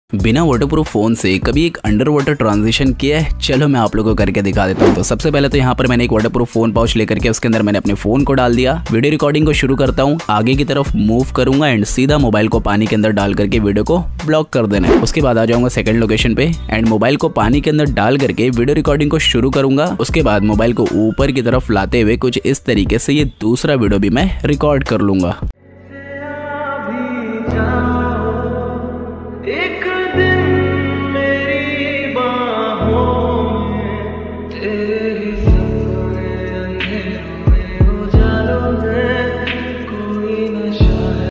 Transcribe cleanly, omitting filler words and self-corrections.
बिना waterproof phone से कभी एक अंडर वाटर ट्रांजिशन किया है? चलो मैं आप लोगों को करके दिखा देता हूँ। तो सबसे पहले तो यहाँ पर मैंने एक वाटरप्रूफ फोन पाउच लेकर के उसके अंदर मैंने अपने फोन को डाल दिया। वीडियो रिकॉर्डिंग को शुरू करता हूँ, आगे की तरफ मूव करूंगा एंड सीधा मोबाइल को पानी के अंदर डाल करके वीडियो को ब्लॉक कर देना है। उसके बाद आ जाऊंगा सेकंड लोकेशन पे एंड मोबाइल को पानी के अंदर डाल करके वीडियो रिकॉर्डिंग को शुरू करूंगा। उसके बाद मोबाइल को ऊपर की तरफ लाते हुए कुछ इस तरीके से ये दूसरा वीडियो भी मैं रिकॉर्ड कर लूंगा।